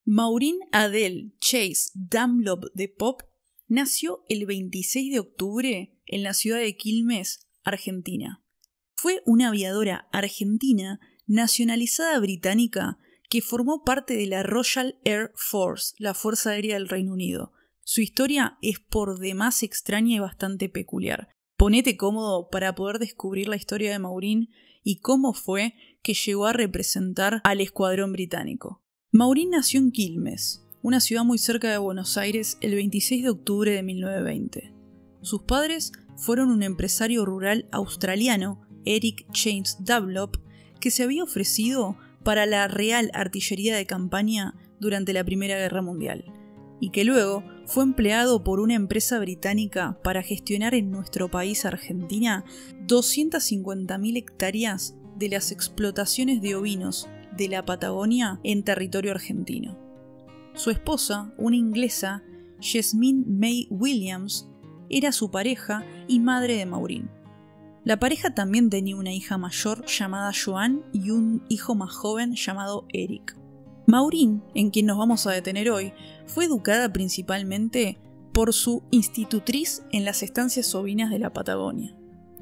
Maureen Adele Chase Dunlop de Pop nació el 26 de octubre en la ciudad de Quilmes, Argentina. Fue una aviadora argentina nacionalizada británica que formó parte de la Royal Air Force, la Fuerza Aérea del Reino Unido. Su historia es por demás extraña y bastante peculiar. Ponete cómodo para poder descubrir la historia de Maureen y cómo fue que llegó a representar al escuadrón británico. Maureen nació en Quilmes, una ciudad muy cerca de Buenos Aires, el 26 de octubre de 1920. Sus padres fueron un empresario rural australiano, Eric James Dunlop, que se había ofrecido para la Real Artillería de Campaña durante la Primera Guerra Mundial, y que luego fue empleado por una empresa británica para gestionar en nuestro país, Argentina, 250.000 hectáreas de las explotaciones de ovinos de la Patagonia en territorio argentino. Su esposa, una inglesa, Jasmine May Williams, era su pareja y madre de Maureen. La pareja también tenía una hija mayor llamada Joan y un hijo más joven llamado Eric. Maureen, en quien nos vamos a detener hoy, fue educada principalmente por su institutriz en las estancias ovinas de la Patagonia.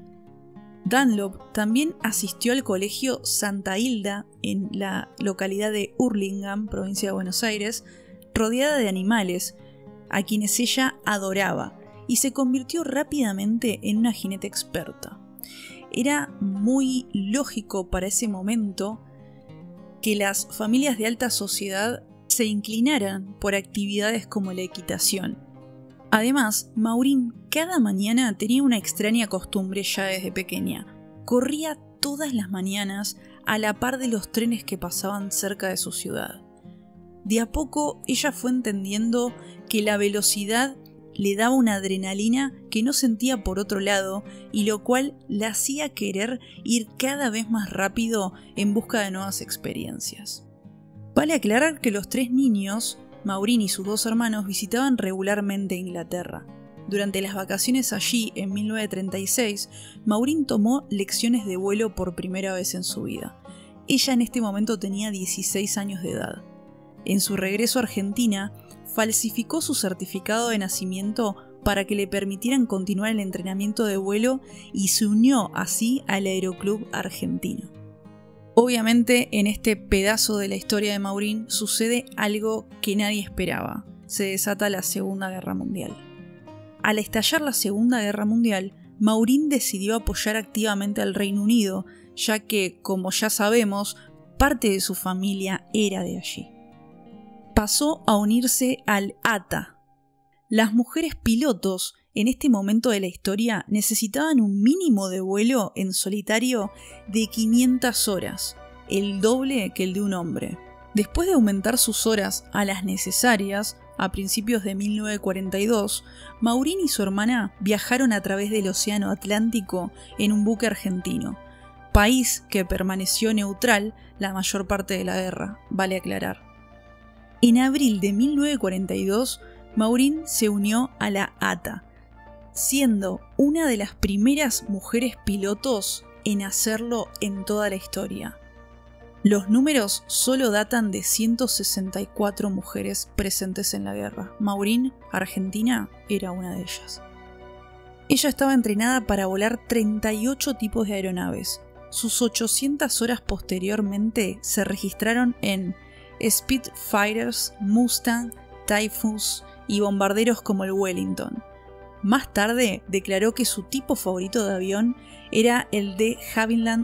Dunlop también asistió al colegio Santa Hilda en la localidad de Hurlingham, provincia de Buenos Aires, rodeada de animales, a quienes ella adoraba, y se convirtió rápidamente en una jinete experta. Era muy lógico para ese momento que las familias de alta sociedad se inclinaran por actividades como la equitación. Además, Maureen cada mañana tenía una extraña costumbre ya desde pequeña. Corría todas las mañanas a la par de los trenes que pasaban cerca de su ciudad. De a poco ella fue entendiendo que la velocidad le daba una adrenalina que no sentía por otro lado, y lo cual la hacía querer ir cada vez más rápido en busca de nuevas experiencias. Vale aclarar que los tres niños, Maureen y sus dos hermanos, visitaban regularmente Inglaterra. Durante las vacaciones allí, en 1936, Maureen tomó lecciones de vuelo por primera vez en su vida. Ella en este momento tenía 16 años de edad. En su regreso a Argentina, falsificó su certificado de nacimiento para que le permitieran continuar el entrenamiento de vuelo y se unió así al Aeroclub Argentino. Obviamente, en este pedazo de la historia de Maureen sucede algo que nadie esperaba. Se desata la Segunda Guerra Mundial. Al estallar la Segunda Guerra Mundial, Maureen decidió apoyar activamente al Reino Unido, ya que, como ya sabemos, parte de su familia era de allí. Pasó a unirse al ATA. Las mujeres pilotos en este momento de la historia necesitaban un mínimo de vuelo en solitario de 500 horas, el doble que el de un hombre. Después de aumentar sus horas a las necesarias, a principios de 1942, Maureen y su hermana viajaron a través del Océano Atlántico en un buque argentino, país que permaneció neutral la mayor parte de la guerra, vale aclarar. En abril de 1942, Maureen se unió a la ATA, siendo una de las primeras mujeres pilotos en hacerlo en toda la historia. Los números solo datan de 164 mujeres presentes en la guerra. Maureen, Argentina, era una de ellas. Ella estaba entrenada para volar 38 tipos de aeronaves. Sus 800 horas posteriormente se registraron en Spitfires, Mustang, Typhoons y bombarderos como el Wellington. Más tarde declaró que su tipo favorito de avión era el de Havilland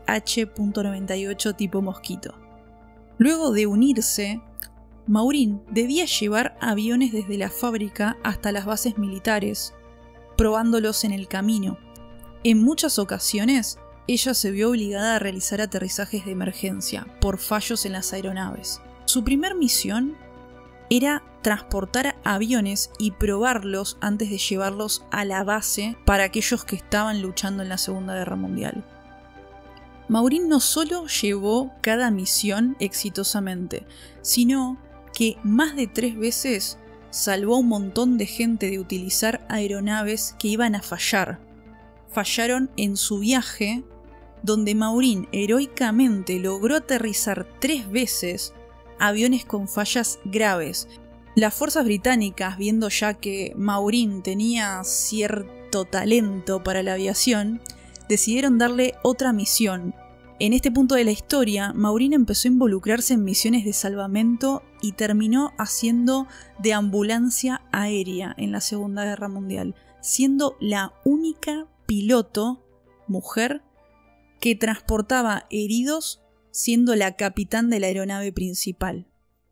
DH.98 tipo Mosquito. Luego de unirse, Maureen debía llevar aviones desde la fábrica hasta las bases militares, probándolos en el camino. En muchas ocasiones, ella se vio obligada a realizar aterrizajes de emergencia por fallos en las aeronaves. Su primer misión era transportar aviones y probarlos antes de llevarlos a la base para aquellos que estaban luchando en la Segunda Guerra Mundial. Maureen no solo llevó cada misión exitosamente, sino que más de 3 veces salvó a un montón de gente de utilizar aeronaves que iban a fallar. Fallaron en su viaje, donde Maureen heroicamente logró aterrizar 3 veces aviones con fallas graves. Las fuerzas británicas, viendo ya que Maureen tenía cierto talento para la aviación, decidieron darle otra misión. En este punto de la historia, Maureen empezó a involucrarse en misiones de salvamento y terminó haciendo de ambulancia aérea en la Segunda Guerra Mundial, siendo la única piloto mujer que transportaba heridos, siendo la capitán de la aeronave principal.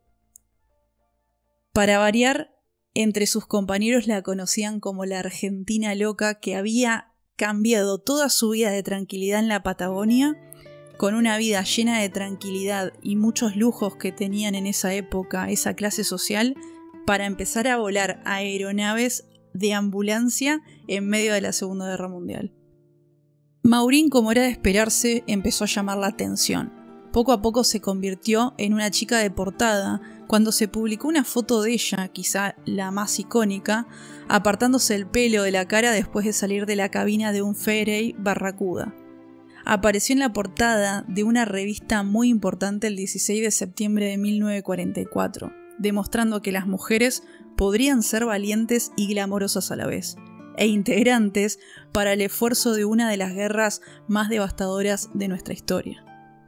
Para variar, entre sus compañeros la conocían como la Argentina loca, que había cambiado toda su vida de tranquilidad en la Patagonia, con una vida llena de tranquilidad y muchos lujos que tenían en esa época, esa clase social, para empezar a volar aeronaves de ambulancia en medio de la Segunda Guerra Mundial. Maureen, como era de esperarse, empezó a llamar la atención. Poco a poco se convirtió en una chica de portada cuando se publicó una foto de ella, quizá la más icónica, apartándose el pelo de la cara después de salir de la cabina de un Fairey Barracuda. Apareció en la portada de una revista muy importante el 16 de septiembre de 1944, demostrando que las mujeres podrían ser valientes y glamorosas a la vez, e integrantes para el esfuerzo de una de las guerras más devastadoras de nuestra historia.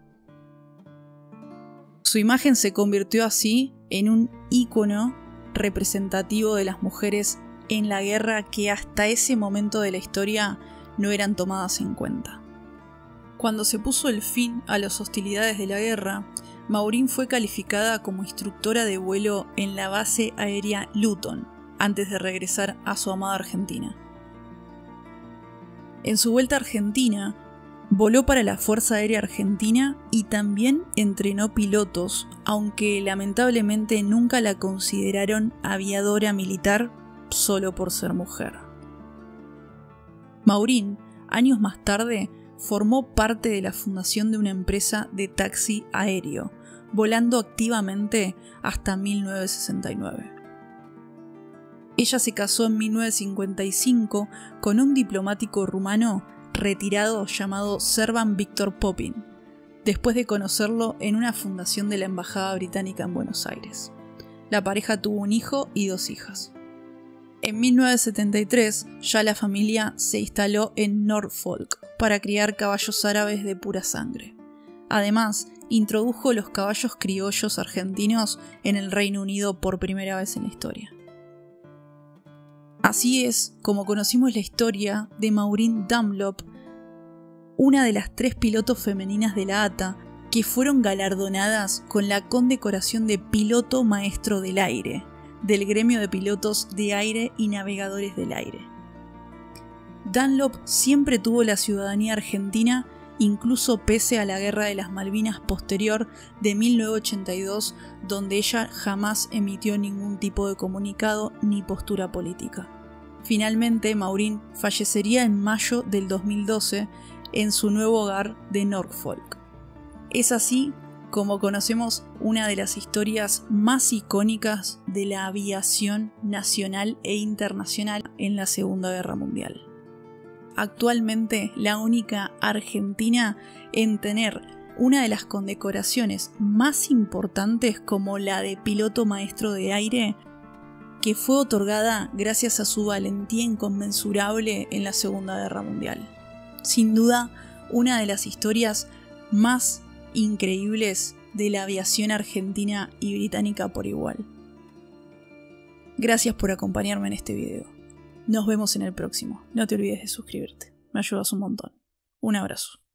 Su imagen se convirtió así en un ícono representativo de las mujeres en la guerra que hasta ese momento de la historia no eran tomadas en cuenta. Cuando se puso el fin a las hostilidades de la guerra, Maureen fue calificada como instructora de vuelo en la base aérea Luton, antes de regresar a su amada Argentina. En su vuelta a Argentina, voló para la Fuerza Aérea Argentina y también entrenó pilotos, aunque lamentablemente nunca la consideraron aviadora militar solo por ser mujer. Maureen, años más tarde, formó parte de la fundación de una empresa de taxi aéreo, volando activamente hasta 1969. Ella se casó en 1955 con un diplomático rumano retirado llamado Servan Victor Popin, después de conocerlo en una fundación de la Embajada Británica en Buenos Aires. La pareja tuvo un hijo y 2 hijas. En 1973 ya la familia se instaló en Norfolk para criar caballos árabes de pura sangre. Además, introdujo los caballos criollos argentinos en el Reino Unido por primera vez en la historia. Así es como conocimos la historia de Maureen Dunlop, una de las 3 pilotos femeninas de la ATA que fueron galardonadas con la condecoración de Piloto Maestro del Aire, del Gremio de Pilotos de Aire y Navegadores del Aire. Dunlop siempre tuvo la ciudadanía argentina, incluso pese a la Guerra de las Malvinas posterior de 1982, donde ella jamás emitió ningún tipo de comunicado ni postura política. Finalmente, Maureen fallecería en mayo del 2012 en su nuevo hogar de Norfolk. Es así como conocemos una de las historias más icónicas de la aviación nacional e internacional en la Segunda Guerra Mundial. Actualmente, la única argentina en tener una de las condecoraciones más importantes como la de Piloto Maestro de Aire, que fue otorgada gracias a su valentía inconmensurable en la Segunda Guerra Mundial. Sin duda, una de las historias más increíbles de la aviación argentina y británica por igual. Gracias por acompañarme en este video. Nos vemos en el próximo. No te olvides de suscribirte. Me ayudas un montón. Un abrazo.